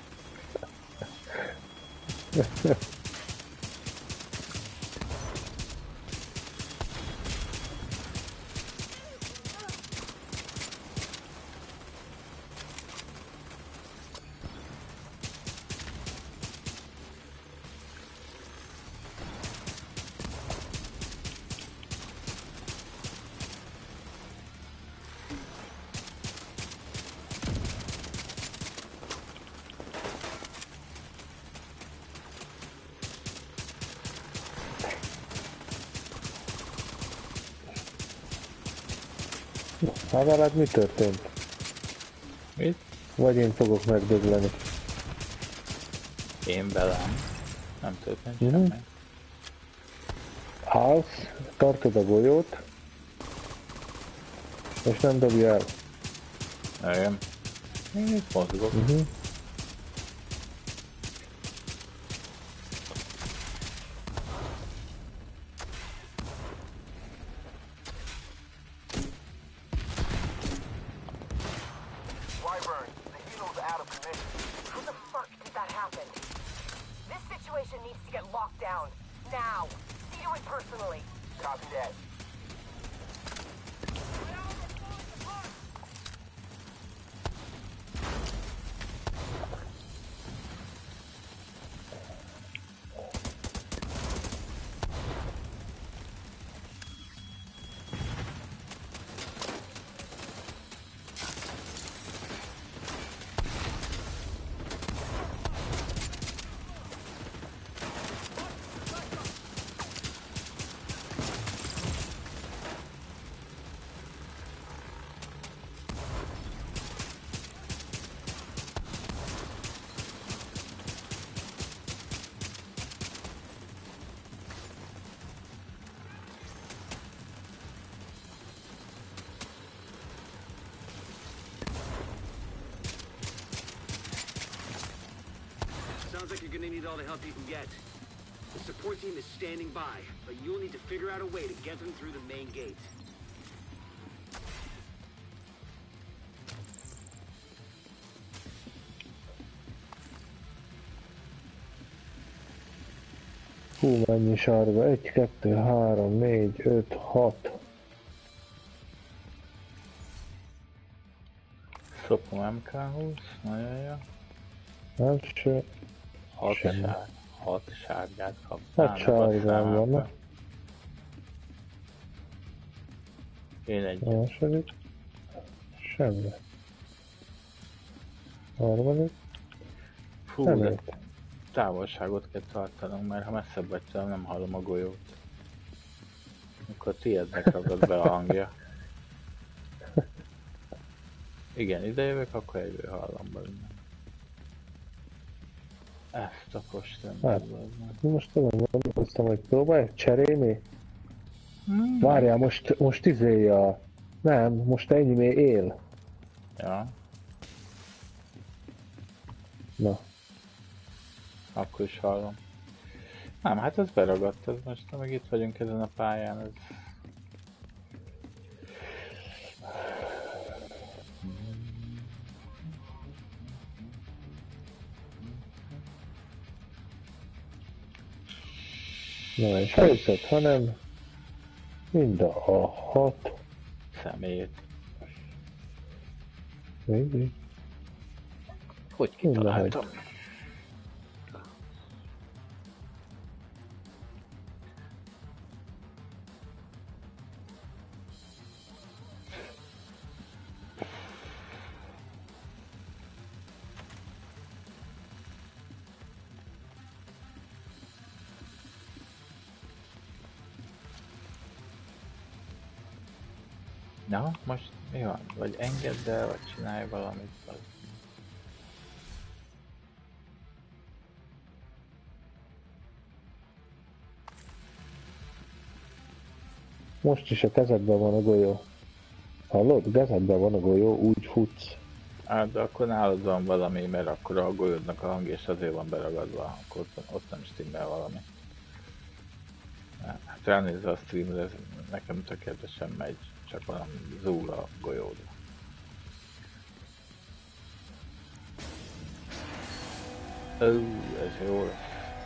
Hát veled mi történt? Mit? Vagy én fogok megdögleni. Én velem. Nem történt semmi. Állsz, tartod a golyót, és nem dobja el. Igen. Én itt mozgok. Wyvern, the helo's out of commission. How the fuck did that happen? This situation needs to get locked down. Now. See to it personally. Copy that. Sounds like you're gonna need all the help you can get. The support team is standing by, but you'll need to figure out a way to get them through the main gate. Hú, mennyi sárga? 1, 2, 3, 4, 5, 6. Szopom MK20, nagyon jó. Első. 6 sárgát kaptál. 6 sárgám van. Én egy. Második. Semmi. Harmadik. Fú, de Szemét. távolságot kell tartanunk, mert ha messzebb vagy tőlem, nem hallom a golyót. Akkor tiédnek ragad be a hangja. Igen, ide jövök, akkor egyből hallom belőle. Ezt a postön. Most tudom, gondolkoztam, hogy próbálj cserélni. Várjál, most izéja. Nem, most ennyi még él. Ja, Na. akkor is hallom. Nem, hát ez beragadt, ez most, amíg itt vagyunk ezen a pályán, ez... Na és helyzet, hanem mind a 6. Szemét. Mindig. Hogy kitaláltam? Na, most mi van? Vagy engedd el, vagy csinálj valamit. Most is a kezedben van a golyó. Hallod? Kezedben van a golyó, úgy futsz. Hát, de akkor nálad van valami, mert akkor a golyódnak a hang, és azért van beragadva, akkor ott nem stimmel valami. Hát ránézve a streamre, ez nekem tökéletesen megy, csak valami zúg a golyódra. Ez jó lesz.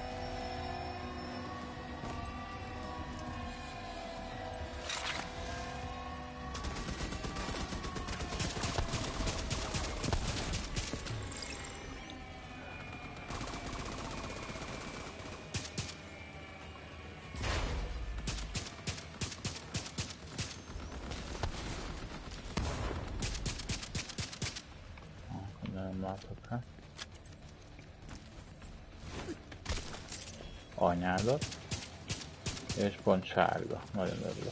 Nem látok rá. Anyádat. És pont sárga. Nagyon örülök.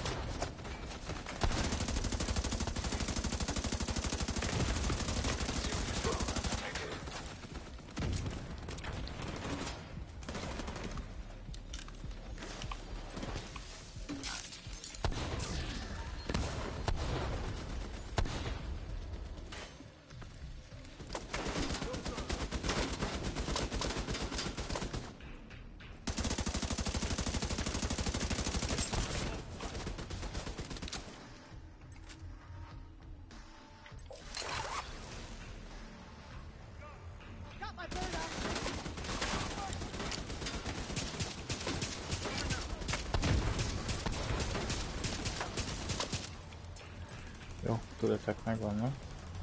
Jó, tudatok megvannak.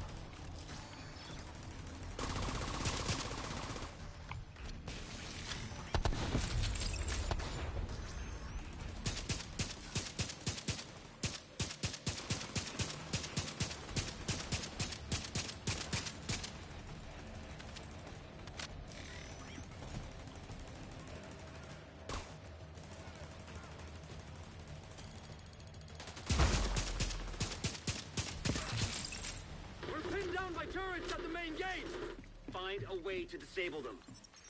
We're pinned down by turrets at the main gate! Find a way to disable them.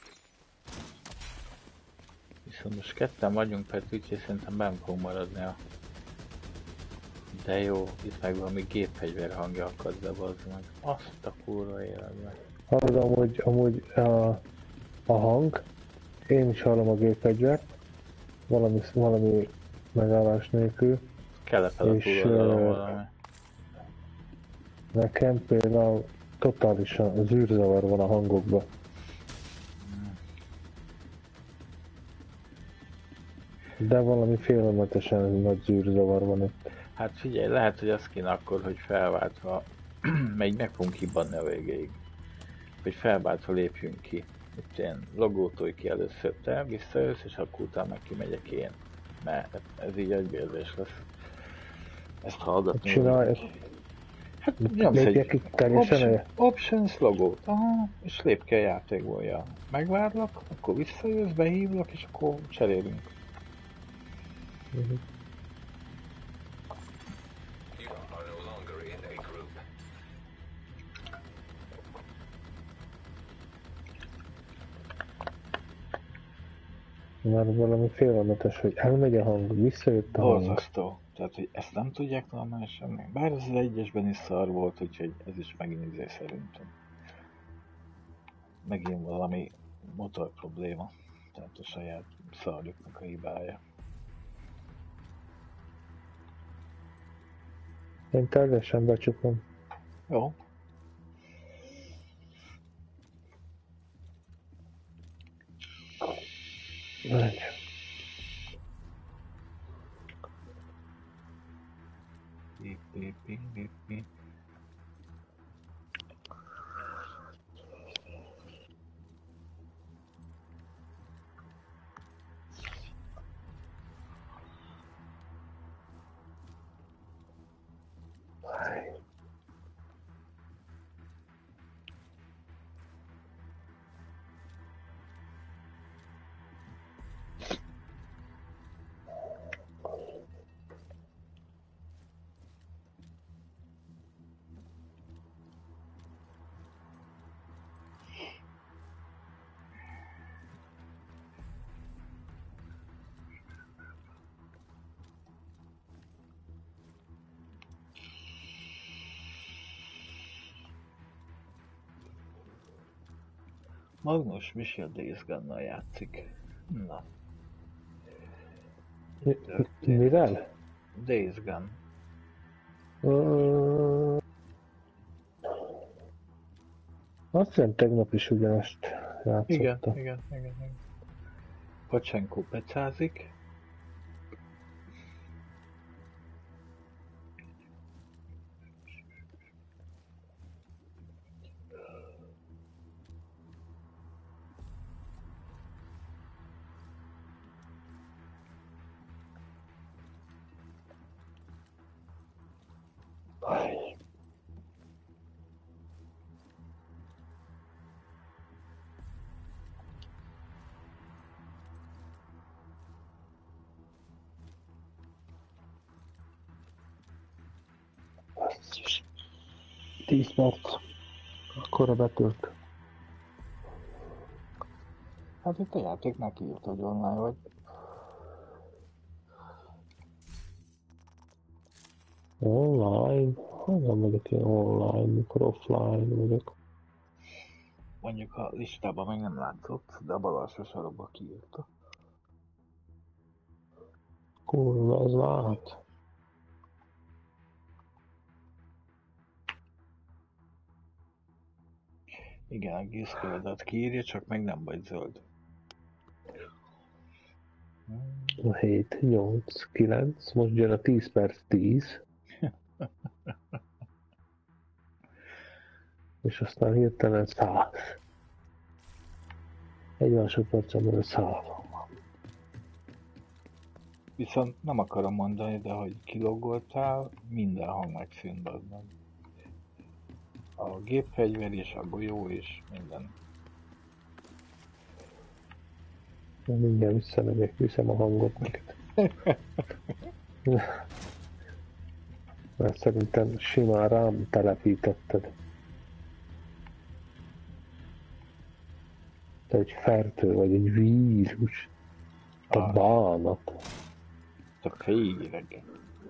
Viszont most ketten vagyunk, Petr, úgyhogy szerintem benn fogunk maradni a... De jó, itt meg valami gépfegyver hangja akad, de bazd meg. Azt a kurva életben. Hallod amúgy a hang, én is hallom a gépfegyvert, valami megállás nélkül. Kelepel a És, túloldalon valami. Nekem például totálisan zűrzavar van a hangokban. De valami félelmetesen nagy zűrzavar van itt. Hát figyelj, lehet, hogy az kéne akkor, hogy felváltva, még meg fogunk kibbanni a végéig. Hogy felváltva lépjünk ki. Itt ilyen logótolj ki először te, visszajössz, és akkor utána meg kimegyek én. Mert ez így egybérzés lesz. Ezt hallgatni. Csinálj, Hát nyomsz lépjek itt teljesen options logót, aha, és lép ki a játékból, ja. Megvárlak, akkor visszajössz, behívlak, és akkor cserélünk. You are no longer in a group. Már valami félelmetes, hogy elmegy a hang, visszajött a hang. Borzasztó. Tehát, hogy ezt nem tudják normálisan meg. Bár ez az egyesben is szar volt, úgyhogy ez is megint izé szerintem. Megint valami motor probléma. Tehát a saját szarjuknak a hibája. Én teljesen becsukom. Jó. Megy. Pip, pip, pip, pip, pip. Magnus Michel Days Gunnal játszik. Na. Mivel? Days Gun. Azt hiszem tegnap is ugyanazt játszotta. Igen. Pacsenko pecázik. Basszus. 10 perc. Akkora betölt. Hát itt a játék neki írt, hogy online vagy. Online? Hogyan vagyok én online, mikor offline vagyok? Mondjuk a listában még nem látszott, de a bal alsó sarokba kiírta. Kurva, ez lát. Igen, a gizköldet kiírja, csak meg nem vagy zöld. 7, 8, 9, most jön a 10 perc 10. És aztán hirtelen 100. Egy másodpercen belül 100. Viszont nem akarom mondani, de hogy kilogoltál, minden hang megszűnt aznak. A gépfegyver és a golyó és minden. Mindjárt visszamegyek, viszem a hangot neked. Mert szerintem simán rám telepítetted. Te egy fertő vagy, egy vírus. Te bánat. Te félideg.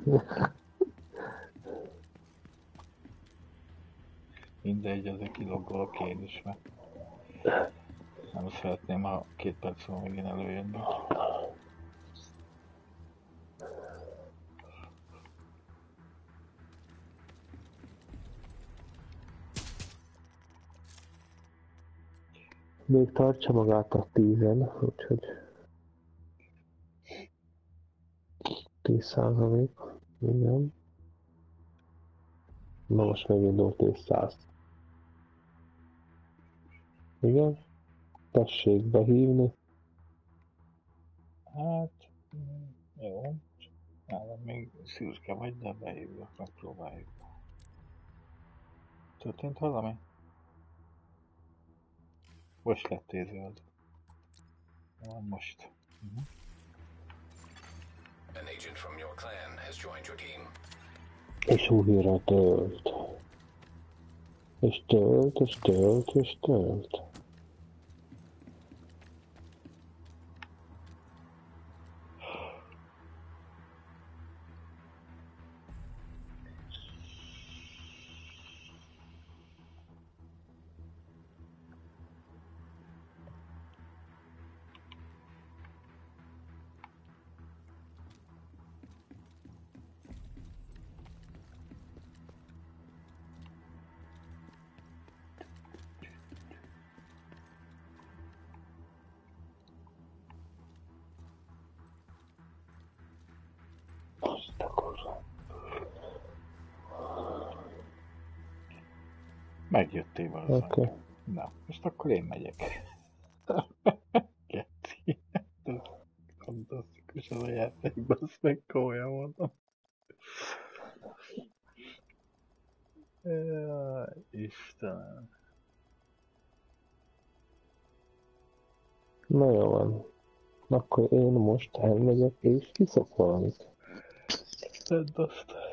Mindegy, ezek kilogolok én is, mert nem szeretném, ha 2 perc múlva megint előjönni. Még tartsa magát a 10-en, úgyhogy 10%. Igen. Na most megindult és 100. Igen. Tessék behívni. Hát, jó. Nálam még szürke vagy, de behívlak, megpróbáljuk. Történt valami? Most lettél zöld. Most. An agent from your clan has joined your team. És újra tölt. És tölt, és tölt, és tölt. Megjöttél valószínűleg. Okay. Na, most akkor én megyek. Geci. Ez fantasztikus az a játék, basz meg, komolyan mondom. Jaj, Istenem. Na jó van. Akkor én most elmegyek és kiszok valamit. Tedd azt.